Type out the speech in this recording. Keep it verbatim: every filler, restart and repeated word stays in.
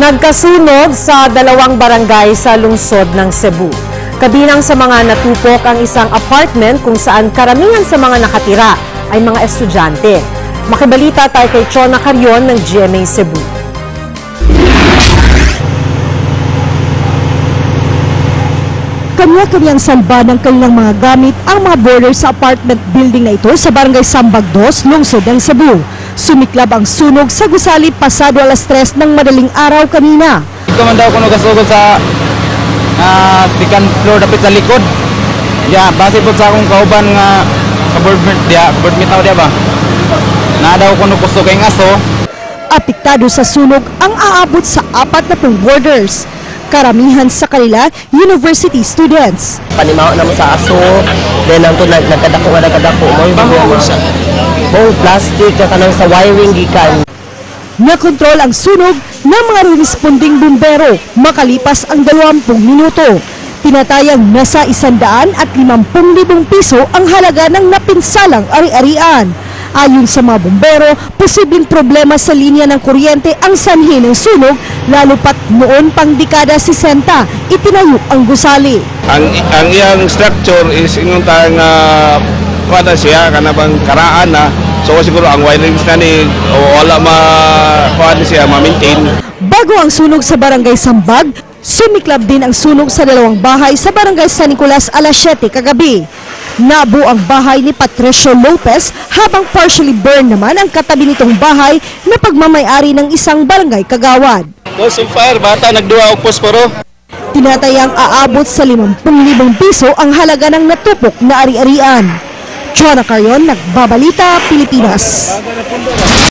Nagkasunog sa dalawang barangay sa lungsod ng Cebu. Kabilang sa mga natupok ang isang apartment kung saan karamihan sa mga nakatira ay mga estudyante. Makibalita tayo kay Chona Carion ng G M A Cebu. Kanya-kanyang salba ng kanilang mga gamit ang mga boarder sa apartment building na ito sa barangay Sambag dos, lungsod ng Cebu. Sumiklab ang sunog sa gusali pasado alas tres ng madaling araw kanina. Ito man daw kung nagasugod sa uh, second floor dapit sa likod. Ya, base po sa akong kauban nga kaboard dia, board mitaw dia ba. Na daw kuno kusog kay aso. Apektado sa sunog ang aabot sa apat na pung boarders. Karamihan sa kanila, university students. Panimaw na mo sa aso, then ang tunag nagkadako nga nagkadako mo yung bago sa buong plastic na kanang sa wiring gikan. Nakontrol ang sunog ng mga responding bumbero makalipas ang dalawampung minuto. Tinatayang nasa isandaan at limampung libong piso ang halaga ng napinsalang ari-arian. Ayon sa mga bumbero, posibleng problema sa linya ng kuryente ang sanhi ng sunog, lalo pat noon pang dekada sesenta, itinayo ang gusali. Ang, ang iyang structure is inong tayong uh, kuwada siya, kanabang karaan na, so siguro ang wirings na ni, o wala ma, kuwada siya, ma-maintain. Bago ang sunog sa barangay Sambag, sumiklab din ang sunog sa dalawang bahay sa barangay San Nicolas alas siyete kagabi. Nabuo ang bahay ni Patricio Lopez habang partially burned naman ang katabi nitong bahay na pagmamayari ng isang barangay kagawad. Cause of fire, bata nagduwa og posporo. Tinatayang aabot sa limampung libong piso ang halaga ng natupok na ari-arian. Chona Carion, Nagbabalita, Pilipinas.